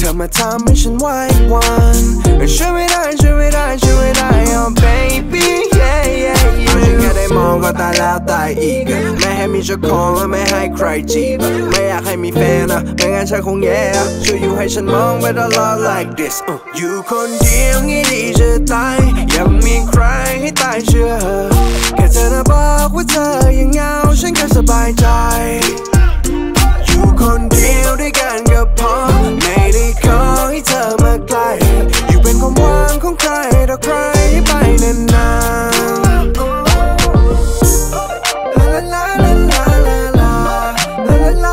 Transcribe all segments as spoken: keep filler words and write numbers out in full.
อมาทำให้ฉันไหววันช่วยไม่ได้ช่วยไม่ได้ช่วยไม่ได้ oh baby yeah yeah yeah ฉันแค่ได้มองก็ตายแล้วตายอีกไม่ให้มีเจ้าของและไม่ให้ใครจีบไม่อยากให้มีแฟนอะไม่งั้นฉันคงแย่ช่วยอยู่ให้ฉันมองไปตลอด like this อยู่คนเดียวงี้ดีจะตายยังมีใครให้ตายเชื่อแค่เธอน่ะบอกว่าเธอยังเหงาฉันก็สบายใจอยู่คนเดียวด้วยกันก็พอไม่ได้ขอให้เธอมาไกลอยู่เป็นความหวังของใครต่อใครไปนานๆลาลาลาลาลาลาลาลาลาลาลาลาลาลาลา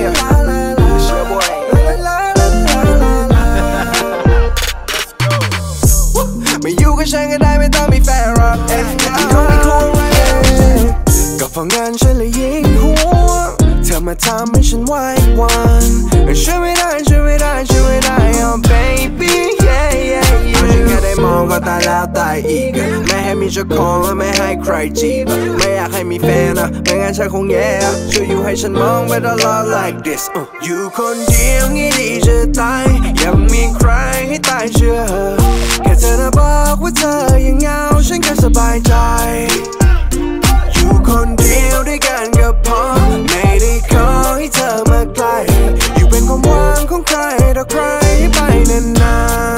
ไม่อยู่กับฉันก็ได้ไม่ต้องมีแฟนหรอกมีคนไม่ควรก็เพราะงั้นฉันเลยยิ่งห่วงเธอมาทำให้ฉันไหววันช่วยไม่ได้ช่วยไม่ได้ช่วยไม่ได้ oh baby yeah yeah yeah ฉันแค่ได้มองก็ตายแล้วตายอีกไม่ให้มีเจ้าของและไม่ให้ใครจีบไม่อยากให้มีแฟนอะไม่งั้นฉันคงแย่ช่วยอยู่ให้ฉันมองไปตลอด like this อยู่คนเดียวงี้ดีจะตายยังมีใครให้ตายเชื่อแค่เธอน่ะบอกว่าเธอยังเหงาฉันก็สบายใจอยู่คนเดียวด้วยกันก็พอไม่ได้ขอให้เธอมาไกลอยู่เป็นความหวังของใครต่อใครไปนานๆ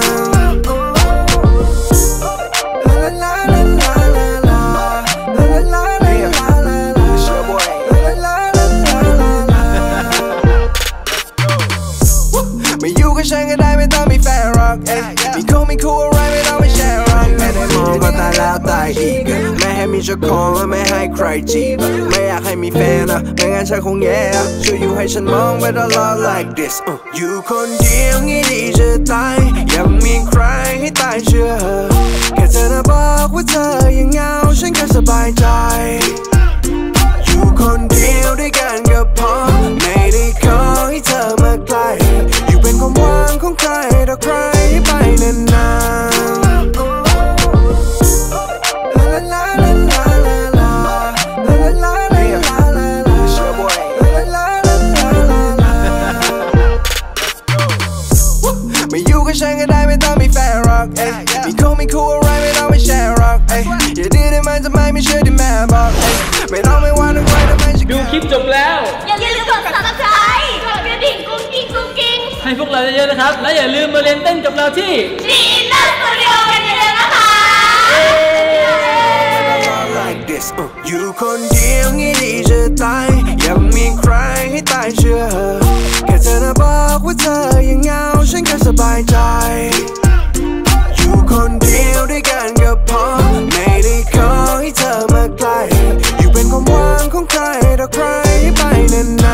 ลาลาลาลาลาลาลาลาลาลาลาลาลาลาลาไม่อยู่กับฉันก็ได้ไม่ต้องมีแฟนหรอกมีคงมีคู่อะไรไม่ต้องไม่แชร์หรอกแค่ได้มองก็ตายแล้วตายอีกไม่ให้มีเจ้าของและไม่ให้ใครจีบไม่อยากให้มีแฟนอะไม่งั้นฉันคงแย่ช่วยอยู่ให้ฉันมองไปตลอด like this อยู่คนเดียวงี้ดีจะตายยังมีใครให้ตายเชื่อแค่เธอน่ะบอกว่าเธอยังเหงาฉันก็สบายใจอยู่คนเดียวด้วยกันก็พอไม่ได้ขอให้เธอมาไกลอยู่เป็นความหวังของใครต่อใครไปนานๆไม่อยู่กับฉันก็ได้ไม่ต้องมีแฟนหรอกมีคงมีคู่อะไรไม่ต้องไม่แชร์หรอกอย่าดื้อได้ไหมทำไมไม่เชื่อที่แม่บอกไม่ต้องไม่ว่าทำไมทำไมดูคลิปจบแล้วอย่าลืมกด ซับสไครบ์ กดกระดิ่งกุ้งกิ้งกุ้งกิ้งให้พวกเราเยอะๆนะครับและอย่าลืมมาเรียนเต้นกับเราที่ดีอินเนอร์สตูดิโอกันเยอะๆนะคะอยู่คนเดียวงี้ดีจะตายยังมีใครให้ตายเชื่อแค่เธอน่ะบอกว่าเธอยังเหงาฉันก็สบายใจอยู่คนเดียวด้วยกันก็พอไม่ได้ขอให้เธอมาไกลอยู่เป็นความหวังของใครต่อใครไปนาน